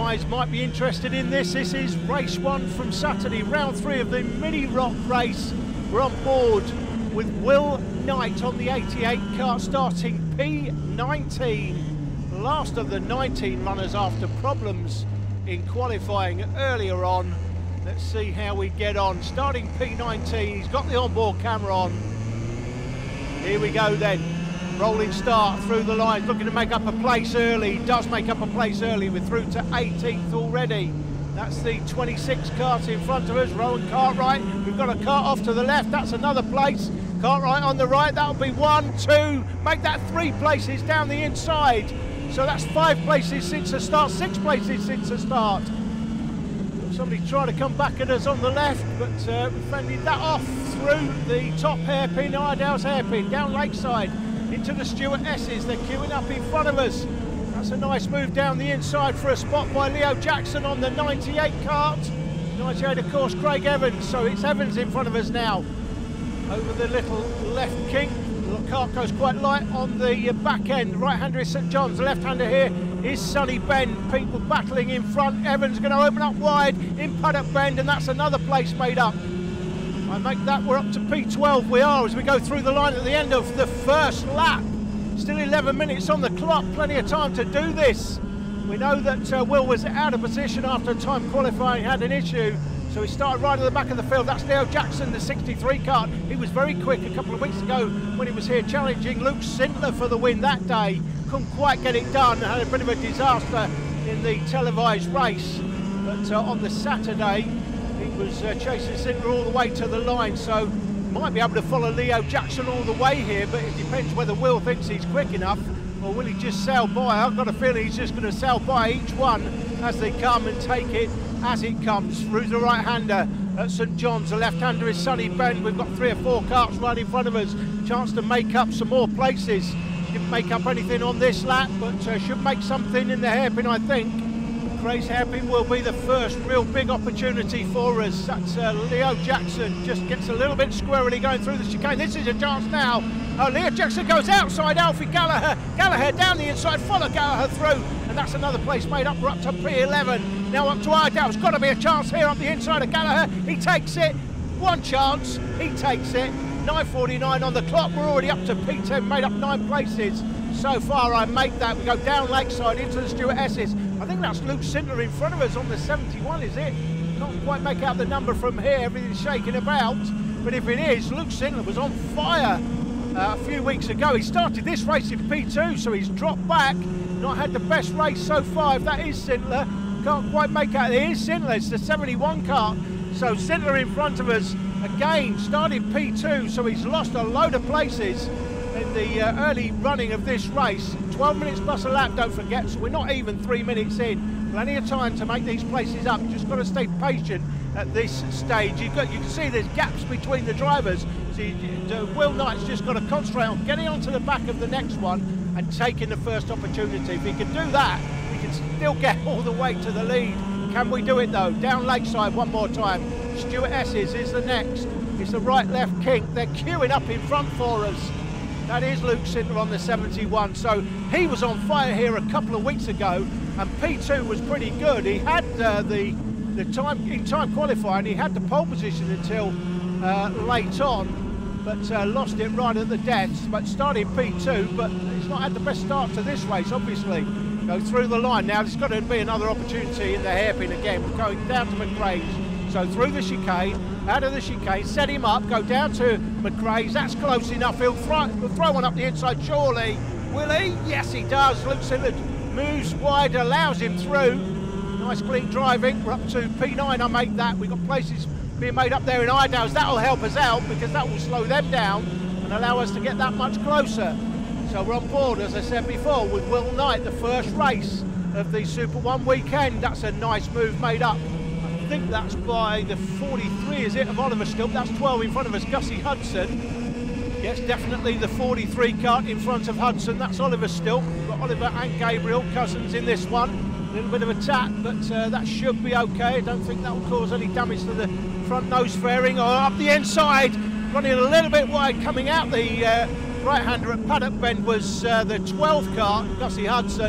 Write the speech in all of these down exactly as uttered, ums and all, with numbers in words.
guys might be interested in this. This is race one from Saturday, round three of the mini rock race. We're on board with Will Knight on the eighty-eight car, starting P nineteen. Last of the nineteen runners after problems in qualifying earlier on. Let's see how we get on. Starting P nineteen, he's got the onboard camera on. Here we go then. Rolling start through the lines, looking to make up a place early. He does make up a place early. We're through to eighteenth already. That's the twenty-six cart in front of us. Rowan Cartwright. We've got a cart off to the left. That's another place. Cartwright on the right. That'll be one, two. Make that three places down the inside. So that's five places since the start. Six places since the start. Somebody trying to come back at us on the left, but uh, we fended that off through the top hairpin, Iredale's hairpin, down Lakeside. Into the Stuart S's, they're queuing up in front of us. That's a nice move down the inside for a spot by Leo Jackson on the ninety-eight cart. ninety-eight, of course, Craig Evans, so it's Evans in front of us now. Over the little left kink, the little cart goes quite light on the back end. The right-hander is St John's, the left-hander here is Sonny Bend. People battling in front. Evans going to open up wide in Paddock Bend, and that's another place made up. I make that we're up to P twelve. We are as we go through the line at the end of the first lap. Still eleven minutes on the clock, plenty of time to do this. We know that uh, Will was out of position after time qualifying, had an issue, so he started right at the back of the field. That's Leo Jackson, the sixty-three cart. He was very quick a couple of weeks ago when he was here challenging Luke Sintler for the win that day. Couldn't quite get it done, had a bit of a disaster in the televised race, but uh, on the Saturday he was uh, chasing Sintler all the way to the line, so might be able to follow Leo Jackson all the way here, but it depends whether Will thinks he's quick enough or will he just sail by. I've got a feeling he's just going to sail by each one as they come and take it as it comes. Through the right-hander at St John's, the left-hander is Sonny Bend. We've got three or four carts right in front of us, chance to make up some more places. Didn't make up anything on this lap, but uh, should make something in the hairpin, I think. Craig's hairpin will be the first real big opportunity for us. That's uh, Leo Jackson, just gets a little bit squirrely going through the chicane. This is a chance now. Oh, Leo Jackson goes outside, Alfie Gallagher. Gallagher down the inside, follow Gallagher through, and that's another place made up. We're up to P eleven. Now up to Iredale's got to be a chance here up the inside of Gallagher. He takes it. One chance, he takes it. nine forty-nine on the clock. We're already up to P ten, made up nine places. So far I make that. We go down Lakeside into the Stuart S's. I think that's Luke Sintler in front of us on the seventy-one, is it? Can't quite make out the number from here, everything's shaking about. But if it is, Luke Sintler was on fire uh, a few weeks ago. He started this race in P two, so he's dropped back. Not had the best race so far, if that is Sintler. Can't quite make out, it is Sintler, it's the seventy-one car. So Sintler in front of us, again, started P two, so he's lost a load of places in the uh, early running of this race. twelve minutes plus a lap, don't forget, so we're not even three minutes in. Plenty of time to make these places up. Just got to stay patient at this stage. You've got, you can see there's gaps between the drivers. So you, uh, Will Knight's just got to concentrate on getting onto the back of the next one and taking the first opportunity. If he can do that, he can still get all the way to the lead. Can we do it though? Down Lakeside one more time. Stuart S's is the next. It's the right-left kink. They're queuing up in front for us. That is Luke Sintler on the seventy-one. So he was on fire here a couple of weeks ago, and P two was pretty good. He had uh, the the time in time qualifying. He had the pole position until uh, late on, but uh, lost it right at the deaths. But started P two, but he's not had the best start to this race, obviously. Go through the line now. There's got to be another opportunity in the hairpin again. We're going down to McRae's. So through the chicane, out of the chicane, set him up, go down to McRae's. That's close enough. He'll throw, he'll throw one up the inside, surely. Will he? Yes, he does. Luke Sintler moves wide, allows him through. Nice clean driving. We're up to P nine, I make that. We've got places being made up there in Iredale's. That'll help us out because that will slow them down and allow us to get that much closer. So we're on board, as I said before, with Will Knight, the first race of the Super One weekend. That's a nice move made up. I think that's by the forty-three, is it, of Oliver Stilp? That's twelve in front of us, Gussie Hudson. Yes, definitely the forty-three cart in front of Hudson. That's Oliver Stilp. We've got Oliver and Gabriel Cousins in this one. A little bit of a tap, but uh, that should be okay. I don't think that will cause any damage to the front nose fairing. Or up the inside, running a little bit wide, coming out the uh, right-hander at Paddock Bend was uh, the twelve cart, Gussie Hudson.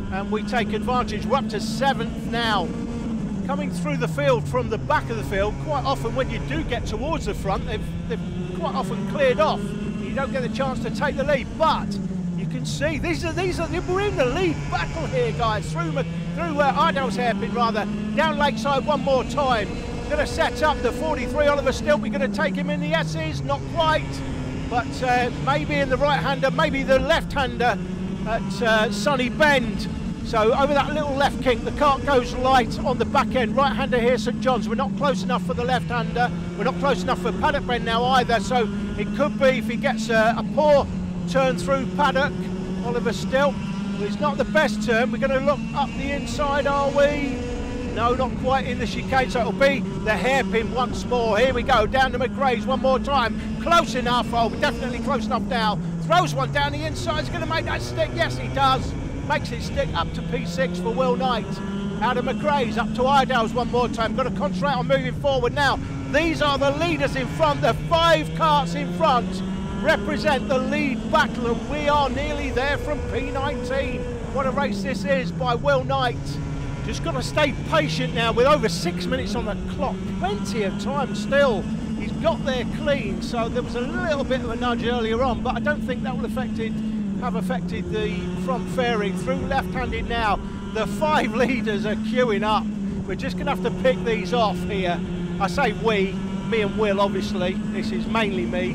and we take advantage. We're up to seventh now. Coming through the field from the back of the field, quite often when you do get towards the front, they've, they've quite often cleared off. You don't get the chance to take the lead, but you can see these are these are we're in the lead battle here, guys. Through through uh, Idell's hairpin rather, down Lakeside one more time. Going to set up the forty-three Oliver Stilt. We're going to take him in the S's, not quite, but uh, maybe in the right-hander, maybe the left-hander at uh, Sunny Bend. So over that little left kink, the kart goes light on the back end. Right-hander here, St John's. We're not close enough for the left-hander. We're not close enough for Paddock Bend now either. So it could be, if he gets a, a poor turn through Paddock, Oliver Stilt. Well, it's not the best turn. We're going to look up the inside, are we? No, not quite in the chicane. So it'll be the hairpin once more. Here we go, down to McRae's one more time. Close enough. Oh, definitely close enough now. Throws one down the inside. He's going to make that stick. Yes, he does. Makes it stick up to P six for Will Knight. Out of McRae's up to Idell's one more time. Got to concentrate on moving forward now. These are the leaders in front. The five karts in front represent the lead battle, and we are nearly there from P nineteen. What a race this is by Will Knight. Just got to stay patient now with over six minutes on the clock. Plenty of time still. He's got there clean, so there was a little bit of a nudge earlier on, but I don't think that will affected have affected the front fairing. Through left-handed now, the five leaders are queuing up. We're just going to have to pick these off here. I say we, me and Will, obviously. This is mainly me.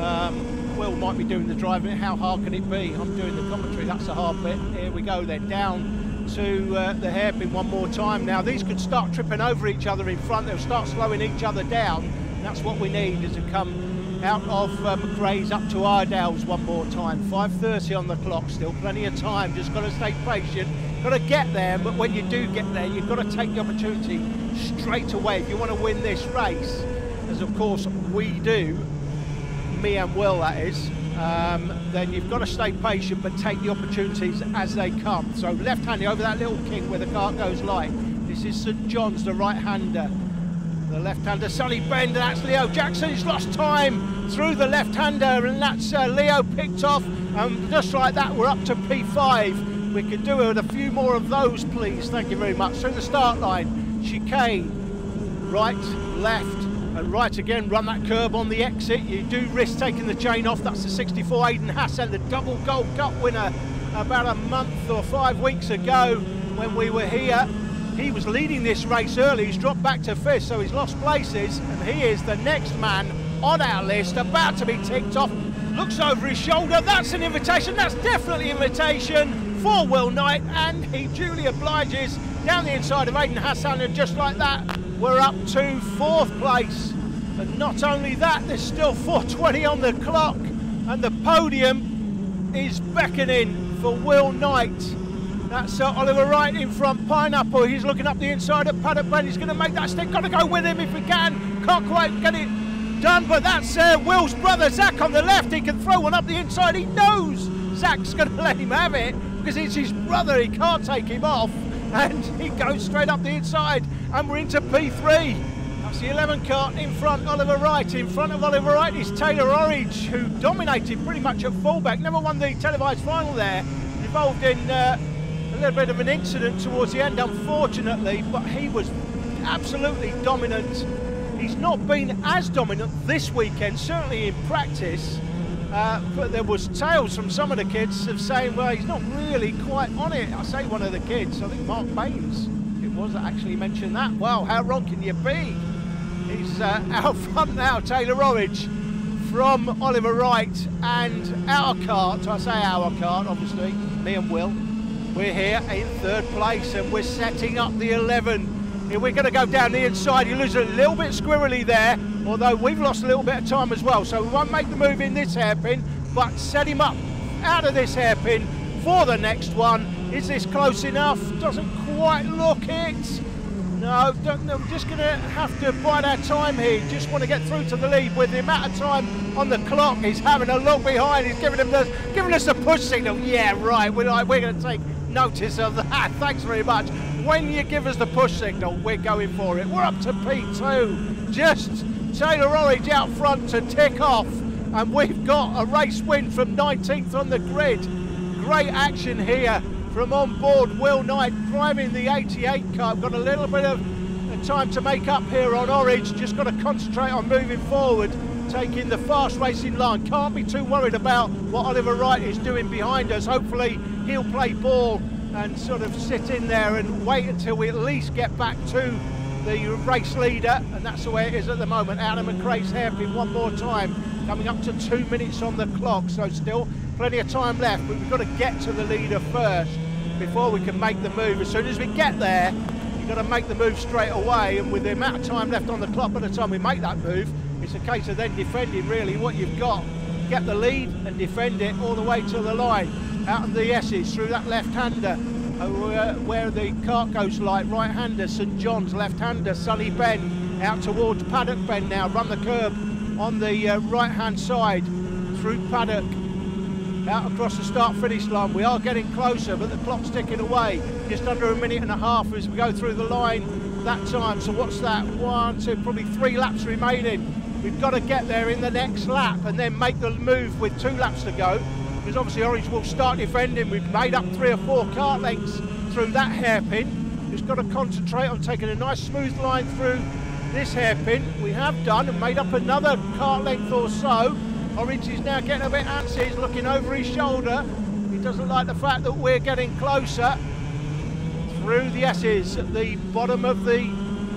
Um, Will might be doing the driving. How hard can it be? I'm doing the commentary. That's the hard bit. Here we go then, down to uh, the hairpin one more time. Now these could start tripping over each other in front. They'll start slowing each other down. And that's what we need, is to come out of uh, McRae's up to Idell's one more time. five thirty on the clock, still plenty of time. Just got to stay patient. Got to get there, but when you do get there, you've got to take the opportunity straight away. If you want to win this race, as of course we do, me and Will that is, um, then you've got to stay patient but take the opportunities as they come. So left-handed over that little kink where the kart goes light. This is St John's, the right-hander. The left-hander, Sunny Bend, and that's Leo Jackson. He's lost time through the left-hander, and that's uh, Leo picked off. Um, just like that, we're up to P five. We could do it with a few more of those, please. Thank you very much. Through the start line, chicane, right, left, and right again. Run that curb on the exit. You do risk taking the chain off. That's the sixty-four Aidan Hassan, the double Gold Cup winner about a month or five weeks ago when we were here. He was leading this race early. He's dropped back to fifth, so he's lost places, and he is the next man on our list, about to be ticked off. Looks over his shoulder. That's an invitation. That's definitely an invitation for Will Knight, and he duly obliges down the inside of Aidan Hassan, and just like that, we're up to fourth place. And not only that, there's still four twenty on the clock, and the podium is beckoning for Will Knight. That's uh, Oliver Wright in front, Pineapple. He's looking up the inside at Paddock Bend. He's going to make that stick. Got to go with him if we can. Can't quite get it done, but that's uh, Will's brother, Zach, on the left. He can throw one up the inside. He knows Zach's going to let him have it because it's his brother. He can't take him off, and he goes straight up the inside, and we're into P three. That's the eleven kart in front, Oliver Wright. In front of Oliver Wright is Taylor Orridge, who dominated pretty much at fullback. Never won the televised final there. Involved in uh, a little bit of an incident towards the end, unfortunately, but he was absolutely dominant. He's not been as dominant this weekend, certainly in practice, uh, but there was tales from some of the kids of saying, well, he's not really quite on it. I say one of the kids, I think Mark Baines, it was that actually mentioned that. Wow, how wrong can you be? He's uh, out front now, Taylor Orridge, from Oliver Wright, and our kart, I say our kart, obviously, me and Will. We're here in third place, and we're setting up the eleven. Here we're going to go down the inside. You lose a little bit squirrely there, although we've lost a little bit of time as well. So we won't make the move in this hairpin, but set him up out of this hairpin for the next one. Is this close enough? Doesn't quite look it. No, don't, no, we're just going to have to bide our time here. Just want to get through to the lead with the amount of time on the clock. He's having a look behind. He's giving, him the, giving us a push signal. Yeah, right. We're, like, we're going to take notice of that. Thanks very much. When you give us the push signal, we're going for it. We're up to P two. Just Taylor Orridge out front to tick off. And we've got a race win from nineteenth on the grid. Great action here from Onboard. Will Knight driving the eighty-eight car. Got a little bit of time to make up here on Orange. Just got to concentrate on moving forward, taking the fast racing line. Can't be too worried about what Oliver Wright is doing behind us. Hopefully he'll play ball and sort of sit in there and wait until we at least get back to the race leader, and that's the way it is at the moment. Out of McRae's hairpin one more time, coming up to two minutes on the clock, so still plenty of time left, but we've got to get to the leader first before we can make the move. As soon as we get there, you've got to make the move straight away, and with the amount of time left on the clock by the time we make that move, it's a case of then defending really what you've got. Get the lead and defend it all the way to the line. Out of the S's, through that left-hander, uh, where the kart goes light, right-hander, St John's, left-hander, Sunny Bend, out towards Paddock Bend now, run the curb on the uh, right-hand side, through Paddock, out across the start-finish line. We are getting closer, but the clock's ticking away. Just under a minute and a half as we go through the line that time. So what's that? One, two, probably three laps remaining. We've got to get there in the next lap and then make the move with two laps to go, because obviously Orange will start defending. We've made up three or four kart lengths through that hairpin. Just got to concentrate on taking a nice smooth line through this hairpin. We have done and made up another kart length or so. Orange is now getting a bit antsy. He's looking over his shoulder. He doesn't like the fact that we're getting closer through the S's at the bottom of the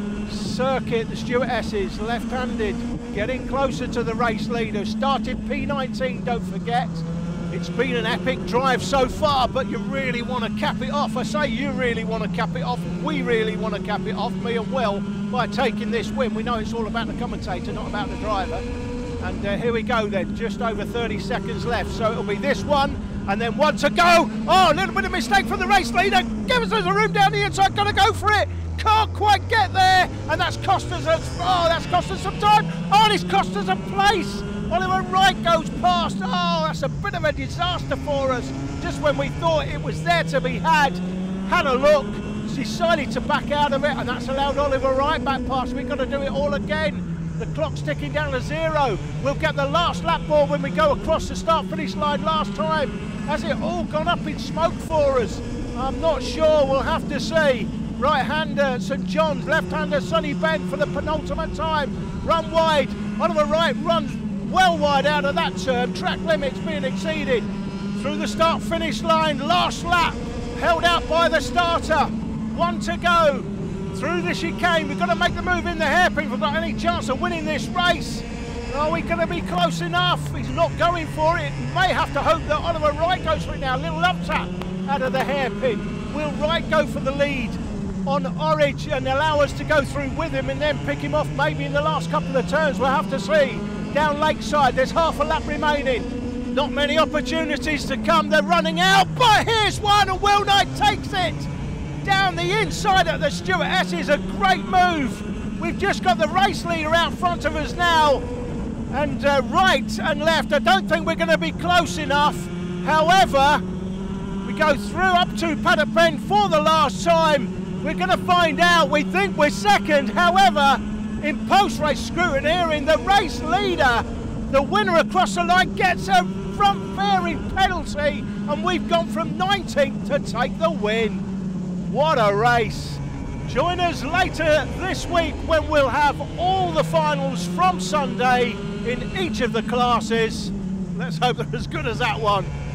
circuit. The Stewart S's, left-handed, getting closer to the race leader. Started P nineteen, don't forget. It's been an epic drive so far, but you really want to cap it off. I say you really want to cap it off. We really want to cap it off, me and Will, by taking this win. We know it's all about the commentator, not about the driver. And uh, here we go then, just over thirty seconds left. So it'll be this one, and then one to go. Oh, a little bit of mistake from the race leader. Give us a room down the inside, gotta go for it. Can't quite get there, and that's cost us, a, oh, that's cost us some time. Oh, and it's cost us a place. Oliver Wright goes past. Oh, that's a bit of a disaster for us. Just when we thought it was there to be had, had a look, decided to back out of it, and that's allowed Oliver Wright back past. We've got to do it all again. The clock's ticking down to zero. We'll get the last lap ball when we go across the start-finish line last time. Has it all gone up in smoke for us? I'm not sure. We'll have to see. Right-hander, St John's, left-hander, Sunny Bend for the penultimate time. Run wide. Oliver Wright runs well wide out of that turn. Track limits being exceeded. Through the start-finish line, last lap, held out by the starter. One to go. Through the chicane, we've got to make the move in the hairpin if we've got any chance of winning this race. Are we going to be close enough? He's not going for it. May have to hope that Oliver Wright goes for it now. A little love tap out of the hairpin. Will Wright go for the lead on Orange and allow us to go through with him and then pick him off maybe in the last couple of turns? We'll have to see. Down Lakeside, there's half a lap remaining. Not many opportunities to come. They're running out, but here's one, and Will Knight takes it. Down the inside at the Stewart S is a great move. We've just got the race leader out front of us now, and uh, right and left. I don't think we're going to be close enough. However, we go through up to Paddock Bend for the last time. We're going to find out. We think we're second. However, in post-race scrutineering, the race leader, the winner across the line, gets a front fairing penalty, and we've gone from nineteenth to take the win. What a race. Join us later this week when we'll have all the finals from Sunday in each of the classes. Let's hope they're as good as that one.